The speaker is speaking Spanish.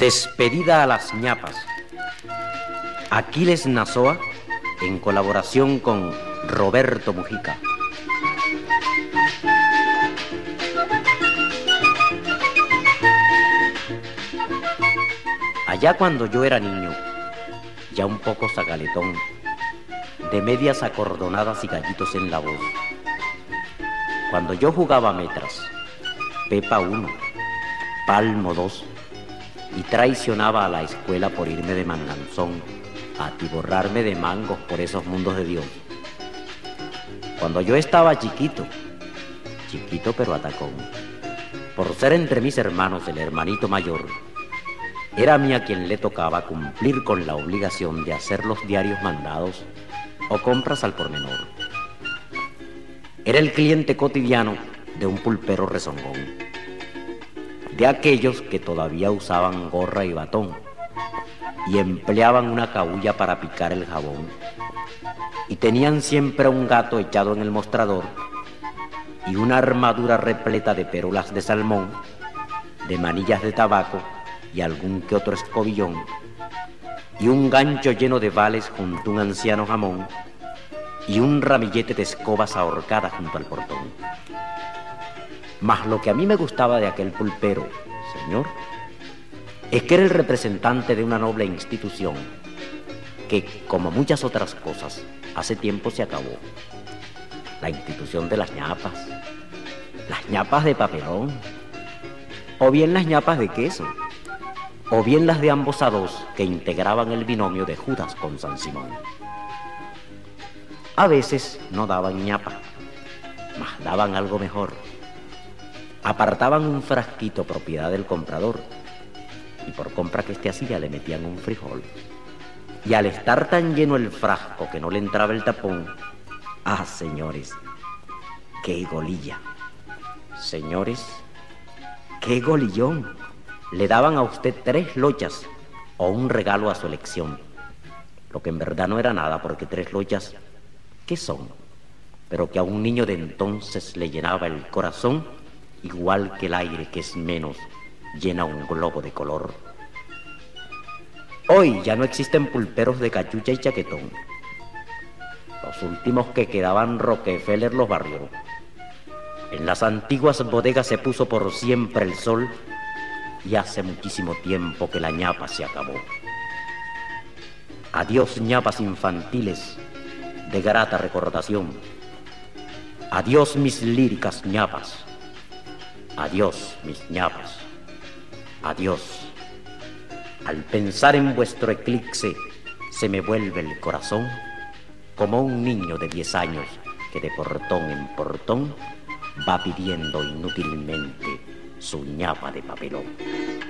Despedida a las ñapas. Aquiles Nazoa en colaboración con Roberto Mujica. Allá cuando yo era niño, ya un poco zacaletón, de medias acordonadas y gallitos en la voz, cuando yo jugaba metras, Pepa 1, Palmo 2, y traicionaba a la escuela por irme de manganzón a atiborrarme de mangos por esos mundos de Dios. Cuando yo estaba chiquito pero atacón, por ser entre mis hermanos el hermanito mayor, era a mí a quien le tocaba cumplir con la obligación de hacer los diarios mandados o compras al por menor. Era el cliente cotidiano de un pulpero rezongón, de aquellos que todavía usaban gorra y batón y empleaban una cabulla para picar el jabón, y tenían siempre un gato echado en el mostrador y una armadura repleta de pérolas de salmón, de manillas de tabaco y algún que otro escobillón, y un gancho lleno de vales junto a un anciano jamón y un ramillete de escobas ahorcadas junto al portón. Mas lo que a mí me gustaba de aquel pulpero, señor, es que era el representante de una noble institución que, como muchas otras cosas, hace tiempo se acabó. La institución de las ñapas de papelón, o bien las ñapas de queso, o bien las de ambos a dos que integraban el binomio de Judas con San Simón. A veces no daban ñapa, mas daban algo mejor. Apartaban un frasquito propiedad del comprador, y por compra que hacía le metían un frijol. Y al estar tan lleno el frasco que no le entraba el tapón, ¡ah, señores, qué golilla! Señores, qué golillón. Le daban a usted 3 lochas o un regalo a su elección, lo que en verdad no era nada, porque 3 lochas, ¿qué son? Pero que a un niño de entonces le llenaba el corazón, igual que el aire, que es menos, llena un globo de color. Hoy ya no existen pulperos de cachucha y chaquetón. Los últimos que quedaban Rockefeller los barrió. En las antiguas bodegas se puso por siempre el sol, y hace muchísimo tiempo que la ñapa se acabó. Adiós ñapas infantiles de grata recordación. Adiós mis líricas ñapas. Adiós mis ñapas. Adiós. Al pensar en vuestro eclipse se me vuelve el corazón como un niño de 10 años que de portón en portón va pidiendo inútilmente su ñapa de papelón.